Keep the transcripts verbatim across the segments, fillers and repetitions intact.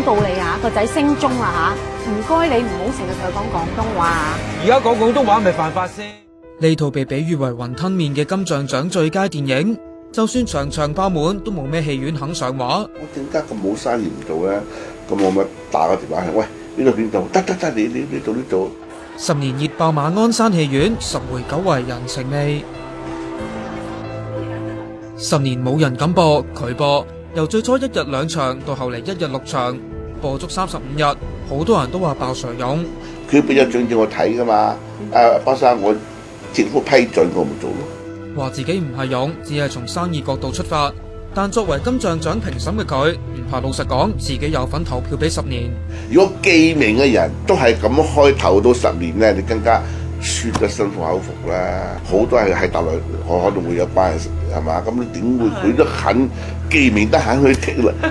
告你啊，個仔升中啦吓，唔該你唔好成日同佢講廣東話啊。 而家講廣東話咪犯法先？ 呢套被比喻為雲吞麵嘅金像獎最佳電影，就算場場爆滿，都冇咩戲院肯上畫。 我點解咁冇生意唔做咧？咁我咪打個電話去，喂，呢度邊度？得得得，你你呢度呢度。 十年熱爆馬鞍山戲院，十回久違人情味。十年冇人敢播，佢播，由最初一日兩場到後嚟一日六場，播足三十五日，好多人都話爆上勇。 佢俾咗獎叫我睇噶嘛？誒，包生我政府批准我咪做咯。 話自己唔係勇，只係從生意角度出發。但作為金像獎評審嘅佢，唔怕老實講，自己有份投票俾十年。 如果記名嘅人都係咁開頭到十年咧，你更加輸得心服口服啦。好多係喺大陸，我可能會有關係嘛？咁你點會佢都肯記名得肯去剔啦？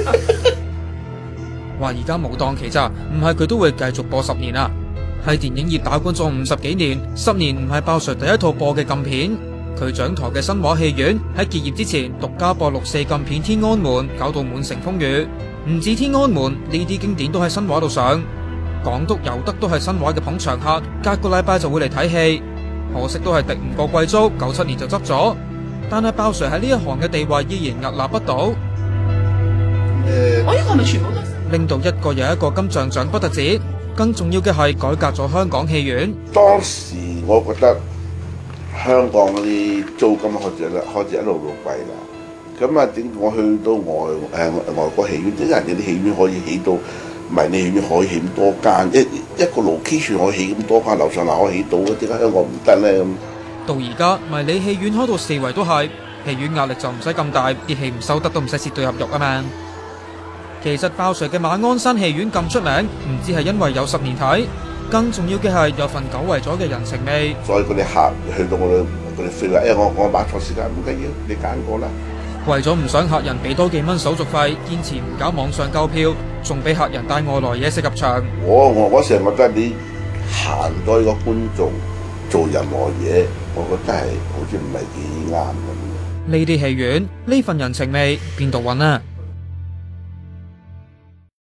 話而家冇檔期咋，唔係佢都會繼續播十年啊！係電影業打滾咗五十幾年，十年唔係爆誰第一套播嘅禁片。佢掌舵嘅新華戲院喺結業之前獨家播六四禁片《天安門》，搞到滿城風雨。唔止《天安門》，呢啲經典都喺新華度上。港督尤德都係新華嘅捧場客，隔個禮拜就會嚟睇戲。可惜都係敵唔過貴租，九七年就執咗。但係爆誰喺呢一行嘅地位依然屹立不倒。誒、 呃， 我呢個係咪全部都拎到一個又一個金像獎不特止，更重要嘅係改革咗香港戲院。 當時我覺得香港嗰啲租金開始開始一路路貴啦。咁啊，點我去到外誒、呃、外國戲院，點解人哋啲戲院可以起到迷你戲院可以起咁多間，一一個 location 可以起咁多間，樓上樓可以起到，點解香港唔得咧？咁到而家迷你戲院開到四圍都係，戲院壓力就唔使咁大，啲戲唔收得都唔使蝕到入肉啊嘛。其實爆誰嘅馬鞍山戲院咁出名，唔止係因為有十年睇，更重要嘅係有份久違咗嘅人情味。 所以嗰啲客去到我哋嗰啲飛話，誒我我買錯時間唔緊要，你揀過啦。 為咗唔想客人俾多幾蚊手續費，堅持唔搞網上購票，仲俾客人帶外來嘢食入場。 我我我成日覺得你限多個觀眾做任何嘢，我覺得係好似唔係幾啱咁。 呢啲戲院呢份人情味邊度揾啊？